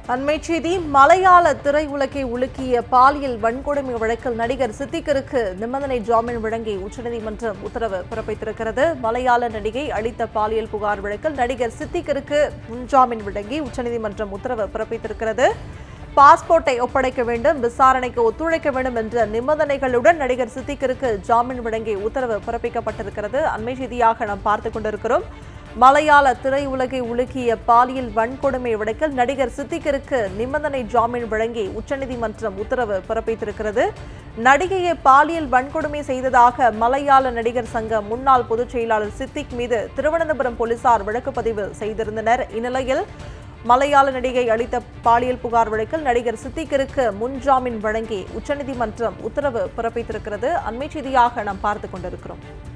அண்மை செய்தி மலையாள திரையுலகை உலுக்கிய பாலியல் வன்கொடுமை வழக்கில் நடிகர் சித்திக்கிற்கு நிபந்தனை ஜாமீன் வழங்கி உச்சநீதிமன்றம் உத்தரவு பிறப்பித்திருக்கிறது. மலையாள நடிகை அளித்த பாலியல் புகார் வழக்கில் நடிகர் சித்திக்கிற்கு முன்ஜாமீன் வழங்கி உச்சநீதிமன்றம் உத்தரவு பிறப்பித்திருக்கிறது. பாஸ்போர்ட்டை ஒப்படைக்க வேண்டும், விசாரணைக்கு ஒத்துழைக்க வேண்டும் என்ற நிபந்தனைகளுடன் நடிகர் சித்திக்கிற்கு ஜாமீன் வழங்கி உத்தரவு பிறப்பிக்கப்பட்டிருக்கிறது. அண்மை செய்தியாக நாம் பார்த்துக் கொண்டிருக்கிறோம். மலையாள திரையுலகை உலுக்கிய பாலியல் வன்கொடுமை வழக்கில் நடிகர் சித்திக்கிற்கு நிபந்தனை ஜாமீன் வழங்கி உச்சநீதிமன்றம் உத்தரவு பிறப்பித்திருக்கிறது. நடிகையை பாலியல் வன்கொடுமை செய்ததாக மலையாள நடிகர் சங்க முன்னாள் பொதுச் செயலாளர் சித்திக் மீது திருவனந்தபுரம் போலீசார் வழக்கு பதிவு செய்திருந்தனர். இந்நிலையில் மலையாள நடிகை அளித்த பாலியல் புகார் வழக்கில் நடிகர் சித்திக்கிற்கு முன்ஜாமீன் வழங்கி உச்சநீதிமன்றம் உத்தரவு பிறப்பித்திருக்கிறது. அண்மை செய்தியாக நாம் பார்த்துக் கொண்டிருக்கிறோம்.